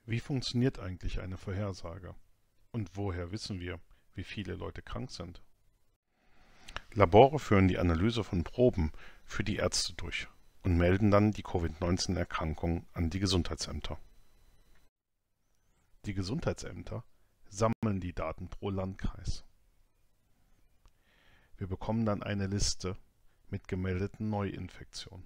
Wie funktioniert eigentlich eine Vorhersage? Und woher wissen wir, wie viele Leute krank sind? Labore führen die Analyse von Proben für die Ärzte durch und melden dann die Covid-19-Erkrankung an die Gesundheitsämter. Die Gesundheitsämter sammeln die Daten pro Landkreis. Wir bekommen dann eine Liste mit gemeldeten Neuinfektionen.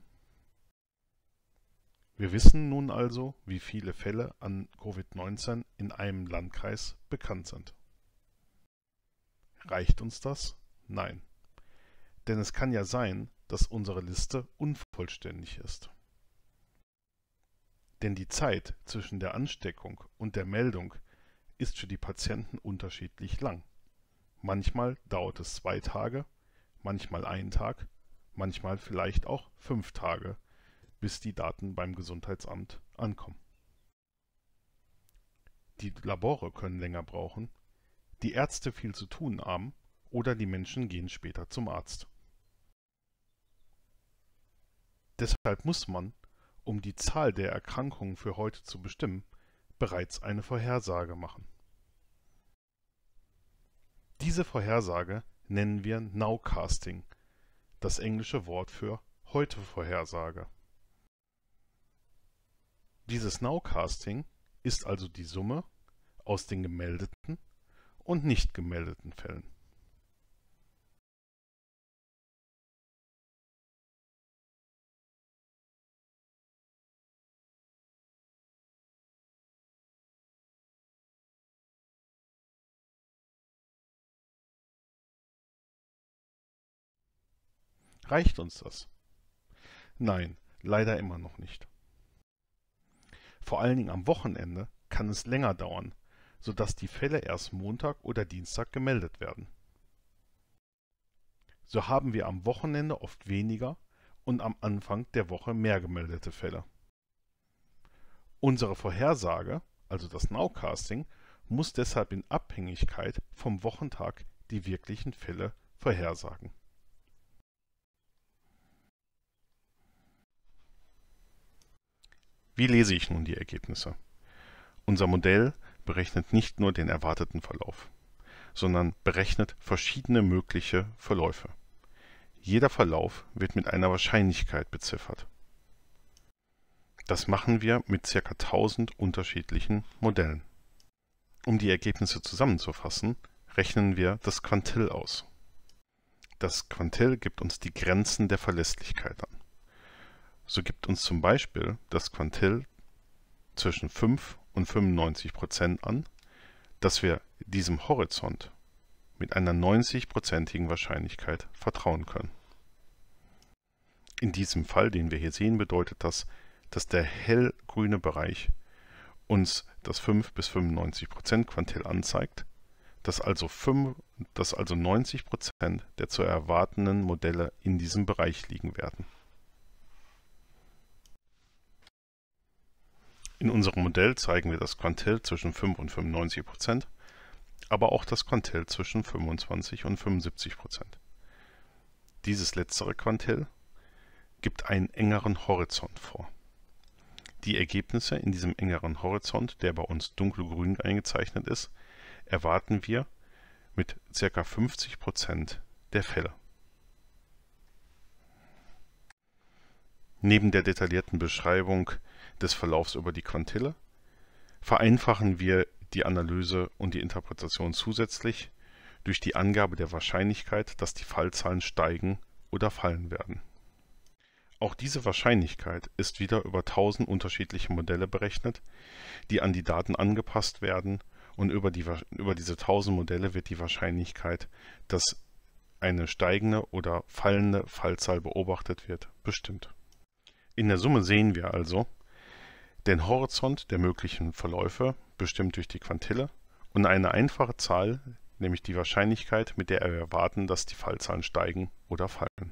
Wir wissen nun also, wie viele Fälle an Covid-19 in einem Landkreis bekannt sind. Reicht uns das? Nein. Denn es kann ja sein, dass unsere Liste unvollständig ist. Denn die Zeit zwischen der Ansteckung und der Meldung ist für die Patienten unterschiedlich lang. Manchmal dauert es 2 Tage, manchmal 1 Tag, manchmal vielleicht auch 5 Tage, bis die Daten beim Gesundheitsamt ankommen. Die Labore können länger brauchen, die Ärzte viel zu tun haben oder die Menschen gehen später zum Arzt. Deshalb muss man, um die Zahl der Erkrankungen für heute zu bestimmen, bereits eine Vorhersage machen. Diese Vorhersage nennen wir Nowcasting, das englische Wort für Heute-Vorhersage. Dieses Nowcasting ist also die Summe aus den gemeldeten und nicht gemeldeten Fällen. Reicht uns das? Nein, leider immer noch nicht. Vor allen Dingen am Wochenende kann es länger dauern, sodass die Fälle erst Montag oder Dienstag gemeldet werden. So haben wir am Wochenende oft weniger und am Anfang der Woche mehr gemeldete Fälle. Unsere Vorhersage, also das Nowcasting, muss deshalb in Abhängigkeit vom Wochentag die wirklichen Fälle vorhersagen. Wie lese ich nun die Ergebnisse? Unser Modell berechnet nicht nur den erwarteten Verlauf, sondern berechnet verschiedene mögliche Verläufe. Jeder Verlauf wird mit einer Wahrscheinlichkeit beziffert. Das machen wir mit ca. 1000 unterschiedlichen Modellen. Um die Ergebnisse zusammenzufassen, rechnen wir das Quantill aus. Das Quantill gibt uns die Grenzen der Verlässlichkeit an. So gibt uns zum Beispiel das Quantill zwischen 5 und 95% an, dass wir diesem Horizont mit einer 90%igen Wahrscheinlichkeit vertrauen können. In diesem Fall, den wir hier sehen, bedeutet das, dass der hellgrüne Bereich uns das 5 bis 95% Quantill anzeigt, dass also 90% der zu erwartenden Modelle in diesem Bereich liegen werden. In unserem Modell zeigen wir das Quantill zwischen 5 und 95%, aber auch das Quantill zwischen 25 und 75%. Dieses letztere Quantill gibt einen engeren Horizont vor. Die Ergebnisse in diesem engeren Horizont, der bei uns dunkelgrün eingezeichnet ist, erwarten wir mit ca. 50% der Fälle. Neben der detaillierten Beschreibung des Verlaufs über die Quantille vereinfachen wir die Analyse und die Interpretation zusätzlich durch die Angabe der Wahrscheinlichkeit, dass die Fallzahlen steigen oder fallen werden. Auch diese Wahrscheinlichkeit ist wieder über 1000 unterschiedliche Modelle berechnet, die an die Daten angepasst werden, und über diese 1000 Modelle wird die Wahrscheinlichkeit, dass eine steigende oder fallende Fallzahl beobachtet wird, bestimmt. In der Summe sehen wir also den Horizont der möglichen Verläufe, bestimmt durch die Quantille, und eine einfache Zahl, nämlich die Wahrscheinlichkeit, mit der wir erwarten, dass die Fallzahlen steigen oder fallen.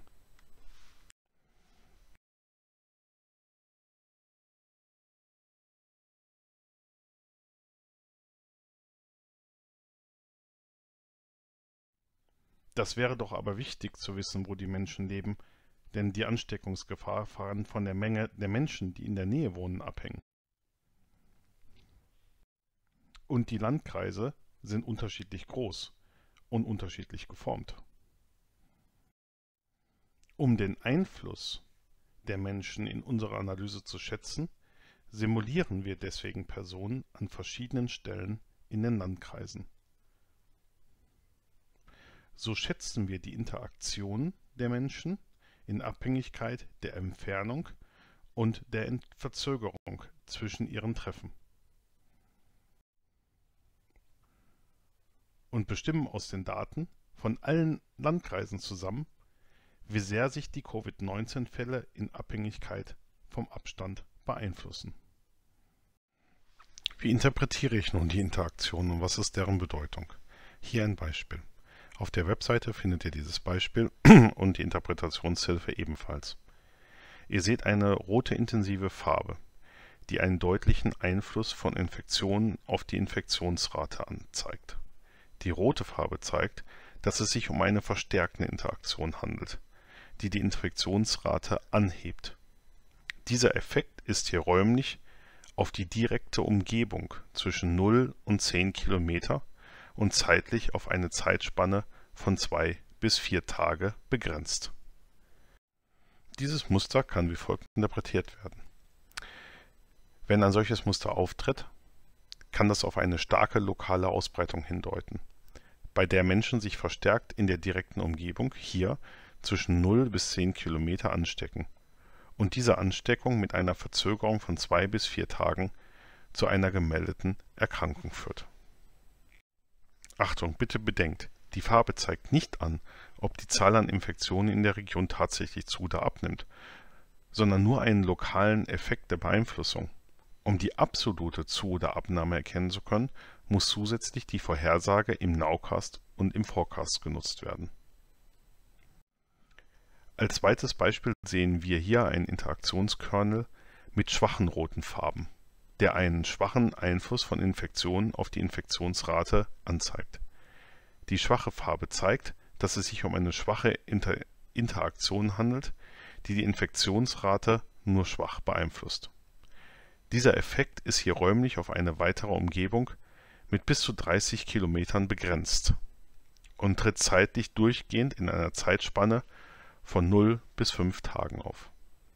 Das wäre doch aber wichtig zu wissen, wo die Menschen leben, denn die Ansteckungsgefahr kann von der Menge der Menschen, die in der Nähe wohnen, abhängen. Und die Landkreise sind unterschiedlich groß und unterschiedlich geformt. Um den Einfluss der Menschen in unserer Analyse zu schätzen, simulieren wir deswegen Personen an verschiedenen Stellen in den Landkreisen. So schätzen wir die Interaktion der Menschen in Abhängigkeit der Entfernung und der Verzögerung zwischen ihren Treffen und bestimmen aus den Daten von allen Landkreisen zusammen, wie sehr sich die Covid-19-Fälle in Abhängigkeit vom Abstand beeinflussen. Wie interpretiere ich nun die Interaktion und was ist deren Bedeutung? Hier ein Beispiel. Auf der Webseite findet ihr dieses Beispiel und die Interpretationshilfe ebenfalls. Ihr seht eine rote intensive Farbe, die einen deutlichen Einfluss von Infektionen auf die Infektionsrate anzeigt. Die rote Farbe zeigt, dass es sich um eine verstärkende Interaktion handelt, die die Infektionsrate anhebt. Dieser Effekt ist hier räumlich auf die direkte Umgebung zwischen 0 und 10 Kilometer und zeitlich auf eine Zeitspanne von 2 bis 4 Tage begrenzt. Dieses Muster kann wie folgt interpretiert werden. Wenn ein solches Muster auftritt, kann das auf eine starke lokale Ausbreitung hindeuten, bei der Menschen sich verstärkt in der direkten Umgebung, hier zwischen 0 bis 10 Kilometer, anstecken und diese Ansteckung mit einer Verzögerung von 2 bis 4 Tagen zu einer gemeldeten Erkrankung führt. Achtung, bitte bedenkt, die Farbe zeigt nicht an, ob die Zahl an Infektionen in der Region tatsächlich zu oder abnimmt, sondern nur einen lokalen Effekt der Beeinflussung. Um die absolute Zu- oder Abnahme erkennen zu können, muss zusätzlich die Vorhersage im Nowcast und im Forecast genutzt werden. Als zweites Beispiel sehen wir hier einen Interaktionskernel mit schwachen roten Farben, der einen schwachen Einfluss von Infektionen auf die Infektionsrate anzeigt. Die schwache Farbe zeigt, dass es sich um eine schwache Interaktion handelt, die die Infektionsrate nur schwach beeinflusst. Dieser Effekt ist hier räumlich auf eine weitere Umgebung mit bis zu 30 Kilometern begrenzt und tritt zeitlich durchgehend in einer Zeitspanne von 0 bis 5 Tagen auf.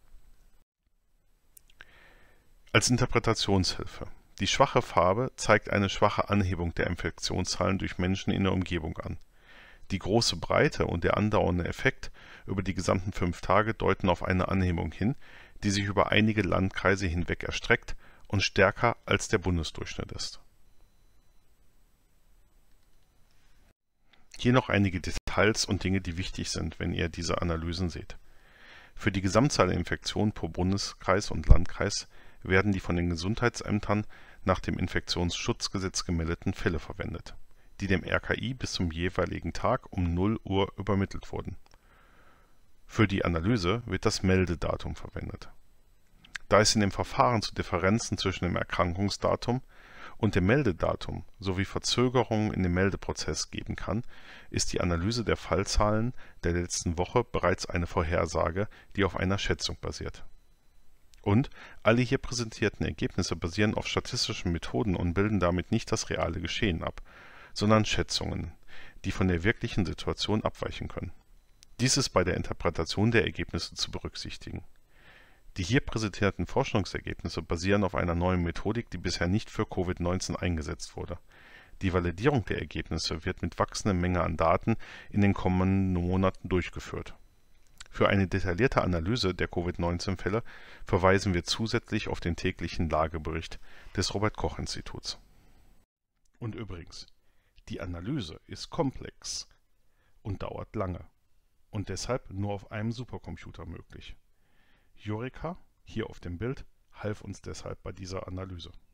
Als Interpretationshilfe. Die schwache Farbe zeigt eine schwache Anhebung der Infektionszahlen durch Menschen in der Umgebung an. Die große Breite und der andauernde Effekt über die gesamten 5 Tage deuten auf eine Anhebung hin, die sich über einige Landkreise hinweg erstreckt und stärker als der Bundesdurchschnitt ist. Hier noch einige Details und Dinge, die wichtig sind, wenn ihr diese Analysen seht. Für die Gesamtzahl der Infektionen pro Bundeskreis und Landkreis werden die von den Gesundheitsämtern nach dem Infektionsschutzgesetz gemeldeten Fälle verwendet, die dem RKI bis zum jeweiligen Tag um 0 Uhr übermittelt wurden. Für die Analyse wird das Meldedatum verwendet. Da es in dem Verfahren zu Differenzen zwischen dem Erkrankungsdatum und dem Meldedatum sowie Verzögerungen in dem Meldeprozess geben kann, ist die Analyse der Fallzahlen der letzten Woche bereits eine Vorhersage, die auf einer Schätzung basiert. Und alle hier präsentierten Ergebnisse basieren auf statistischen Methoden und bilden damit nicht das reale Geschehen ab, sondern Schätzungen, die von der wirklichen Situation abweichen können. Dies ist bei der Interpretation der Ergebnisse zu berücksichtigen. Die hier präsentierten Forschungsergebnisse basieren auf einer neuen Methodik, die bisher nicht für Covid-19 eingesetzt wurde. Die Validierung der Ergebnisse wird mit wachsender Menge an Daten in den kommenden Monaten durchgeführt. Für eine detaillierte Analyse der Covid-19-Fälle verweisen wir zusätzlich auf den täglichen Lagebericht des Robert-Koch-Instituts. Und übrigens, die Analyse ist komplex und dauert lange und deshalb nur auf einem Supercomputer möglich. Yurika, hier auf dem Bild, half uns deshalb bei dieser Analyse.